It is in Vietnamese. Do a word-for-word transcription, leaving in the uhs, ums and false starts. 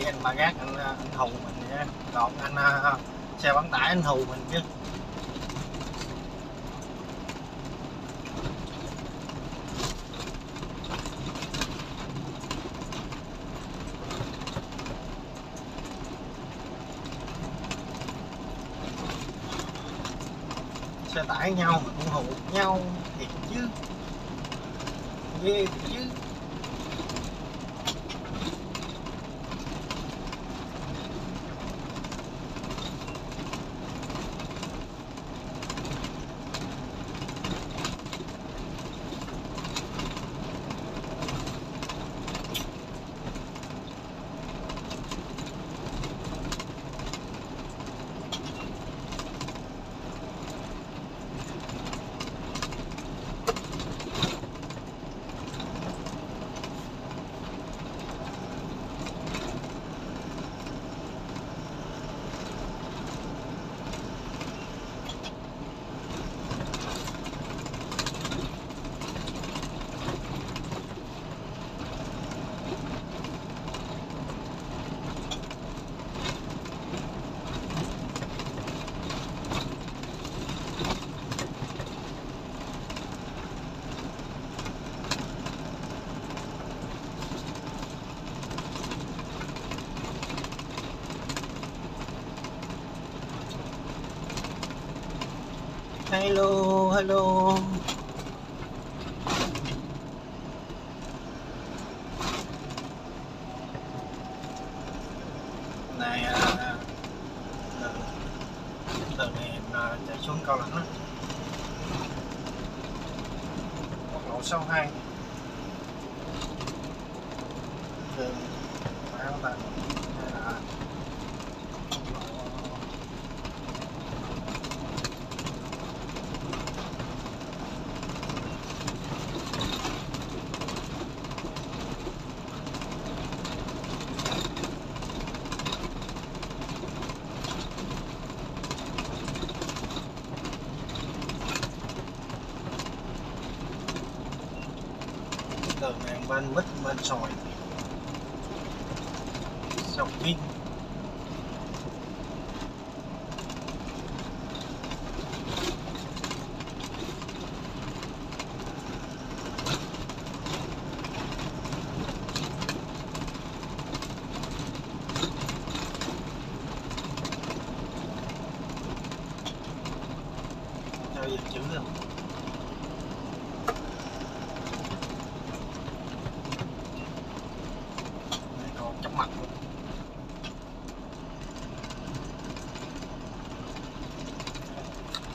anh Ba Gác anh, anh hù mình nha, còn anh uh, xe bán tải anh hù mình chứ. Xe tải nhau mà cũng hù nhau thiệt chứ, ghê thiệt chứ. Hello, hello. Này, từ này em chạy xuống Cao Lãnh á, quốc lộ sáu hai. Đường phải không ta? À, đường này bên mít bên sồi sông Vinh. Cho dịch chữ rồi. Này còn chóng mặt luôn.